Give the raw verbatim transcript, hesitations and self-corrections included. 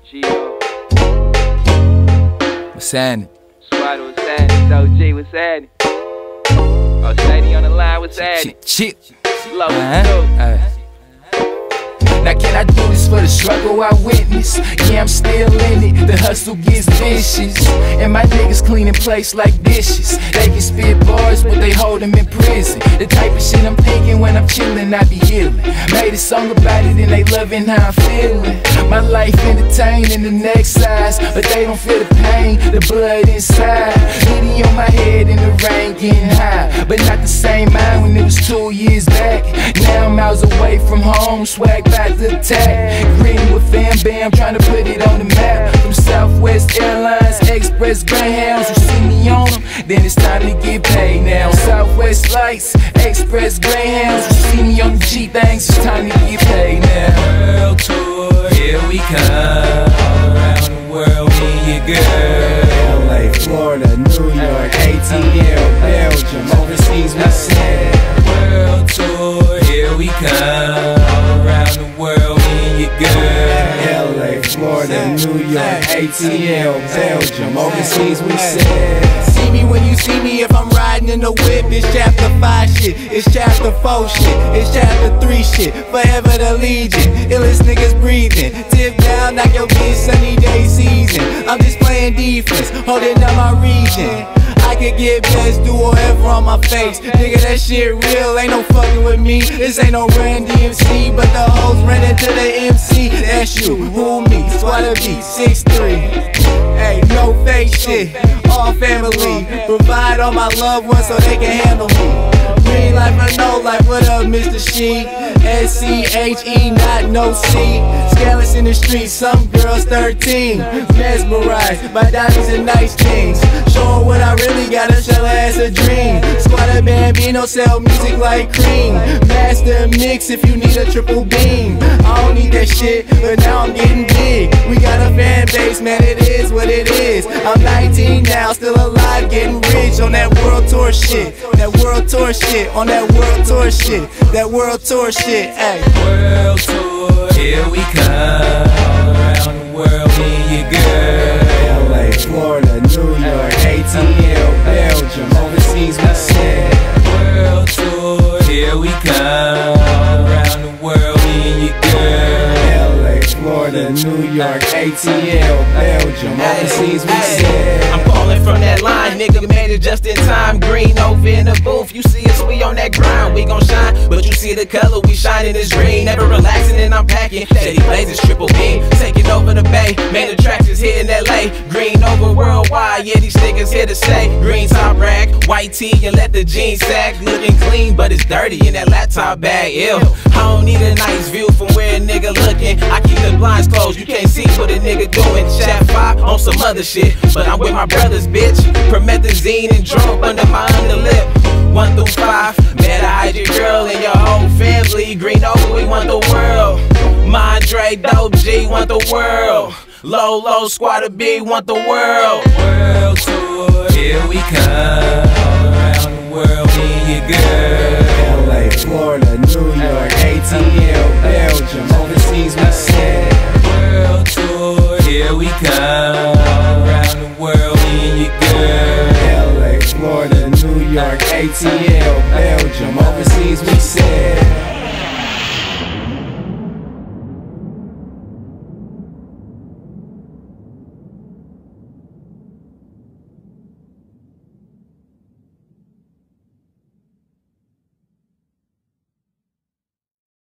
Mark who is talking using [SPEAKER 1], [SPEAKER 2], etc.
[SPEAKER 1] Gio.
[SPEAKER 2] What's happening?
[SPEAKER 1] Swat, what's happening? O G, what's happening? Oh, Sadie on the line, what's happening?
[SPEAKER 2] Chip.
[SPEAKER 1] Love,
[SPEAKER 2] Uh-huh.
[SPEAKER 1] what's up?
[SPEAKER 2] Uh, Now can I do this for the struggle I witness? Yeah, I'm still in it, the hustle gets vicious. And my niggas cleaning plates like dishes. They can spit bars, but they hold them in prison. The type of shit I'm thinking when I'm chillin', I be healing. Made a song about it and they loving how I'm feeling. My life entertaining the next size, but they don't feel the pain, the blood inside. Hoodie on my head and the rain getting high, but not the same mind when it was two years back. Now I'm miles away from home, swag back the attack. Green with fam bam, trying to put it on the map. From Southwest Airlines, Express Greyhounds, you see me on them, then it's time to get paid now. Southwest Lights, Express Greyhounds, you see me on the G things, it's time to get paid now.
[SPEAKER 3] World tour, here we come. Around the world, me and your girl.
[SPEAKER 4] L A, Florida, New York, A T L, Belgium, overseas we said.
[SPEAKER 3] World tour, here we come. Around the world, me and your girl.
[SPEAKER 4] L A, Florida, New York, A T L, Belgium, overseas we said.
[SPEAKER 5] See me when you see me if I'm riding in the whip. It's chapter five shit, it's chapter four shit, it's chapter three shit, forever the legion. Illest niggas breathing, tip down, knock your bitch sunny day season. I'm just playing defense, holding down my region. I could get blessed, do whatever on my face. Nigga, that shit real, ain't no fucking with me. This ain't no Run D M C, but the hoes running to the M C. That's you, who me, Squatter B, six three. Hey, no fake shit, all family. Provide all my loved ones so they can handle me. Green life or no life, what up, Mister She? S C H E, not no C. Scandalous in the streets, some girls thirteen. Mesmerized by diamonds and nice things. Showing what I really got, a shell as a dream. Squatter Bambino sell music like cream. Master mix if you need a triple beam. I don't need that shit, but now I'm getting big. We got a fan base, man, it is what it is. I'm nineteen now, still alive, getting rich on that world tour shit. That world tour shit, on that world tour shit. That world tour shit, ayy.
[SPEAKER 3] World tour, here we come. Around the world, me and your girl.
[SPEAKER 4] L A, Florida, New York, A T L, Belgium, overseas we said.
[SPEAKER 3] World tour, here we come. Around the world, me and your girl.
[SPEAKER 4] L A, Florida, New York, A T L, Belgium, overseas we said.
[SPEAKER 5] I'm calling from that line, nigga made it just in time. Green over in the booth, you see us, we on that grind. We gon' shine, but you see the color, we shining is green. Never relaxing and I'm packing, steady blazes, triple beam. Taking over the bay, main attractions here in L A. Green over worldwide, yeah these niggas here to stay. Green top rack, white tee and let the jeans sag. Looking clean, but it's dirty in that laptop bag, ew. I don't need a nice view from where a nigga looking. I keep the blinds closed, you can't see what a nigga doing. Chat five on some other shit, but I'm with my brothers, bitch. Promethazine and drunk under my underlip. One through five, better hide your girl and your whole family. Green over, we want the world. Mondre, Dope G, want the world. Lolo, Squatter B, want the world.
[SPEAKER 3] World tour, here we come. Around the world, me and your girl.
[SPEAKER 4] L A, Florida, New York, A T L, Belgium, overseas we said.
[SPEAKER 3] World tour, here we come. Around the world, me and your girl.
[SPEAKER 4] L A, Florida, New York, A T L, Belgium, overseas we said.